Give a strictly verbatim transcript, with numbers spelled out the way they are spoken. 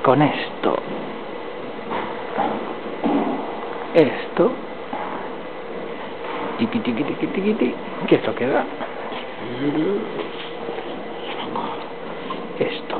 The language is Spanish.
con esto, esto, tiqui tiqui tiqui tiqui tiqui, que esto queda, esto.